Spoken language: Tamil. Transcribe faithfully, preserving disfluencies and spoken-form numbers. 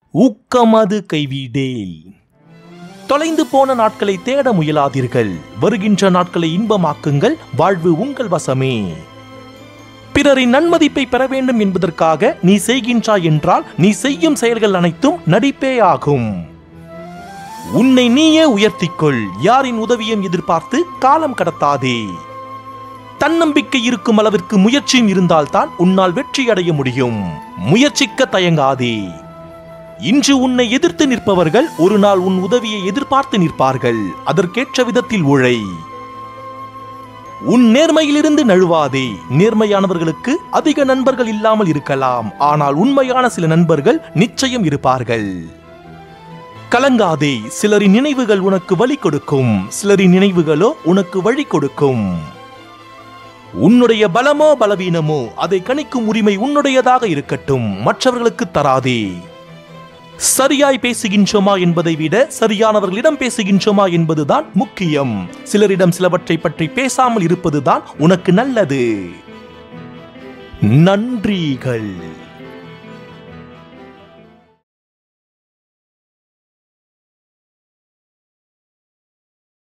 ஊக்கமது கைவிடேல். தொலைந்து போன நாட்களை தேட முயலாதீர்கள். வருகின்ற நாட்களை இன்பமாக்குங்கள். வாழ்வு உங்கள் வசமே. பிறரின் நன்மதிப்பை பெற வேண்டும் என்பதற்காக நீ செய்கின்றாய் என்றால் நீ செய்யும் செயல்கள் அனைத்தும் நடிப்பே ஆகும். உன்னை நீயே உயர்த்திக்கொள். யாரின் உதவியும் எதிர்பார்த்து காலம் கடத்தாதே. தன்னம்பிக்கை இருக்கும் அளவிற்கு முயற்சியும் இருந்தால்தான் உன்னால் வெற்றி அடைய முடியும். முயற்சிக்க தயங்காதே. இன்று உன்னை எதிர்த்து நிற்பவர்கள் ஒரு நாள் உன் உதவியை எதிர்பார்த்து நிற்பார்கள். அதற்கேற்ற விதத்தில் உழை. உன் நேர்மையிலிருந்து நழுவாதே. நேர்மையானவர்களுக்கு அதிக நண்பர்கள் இல்லாமல் இருக்கலாம், ஆனால் உண்மையான சில நண்பர்கள் நிச்சயம் இருப்பார்கள். கலங்காதே. சிலரின் நினைவுகள் உனக்கு வழி கொடுக்கும், சிலரின் நினைவுகளோ உனக்கு வழி கொடுக்கும். உன்னுடைய பலமோ பலவீனமோ அதை கணிக்கும் உரிமை உன்னுடையதாக இருக்கட்டும், மற்றவர்களுக்கு தராதே. சரியாய் பேசுகின்றோமா என்பதை விட சரியானவர்களிடம் பேசுகின்றோமா என்பதுதான் முக்கியம். சிலரிடம் சிலவற்றை பற்றி பேசாமல் இருப்பதுதான் உனக்கு நல்லது. நன்றிகள்.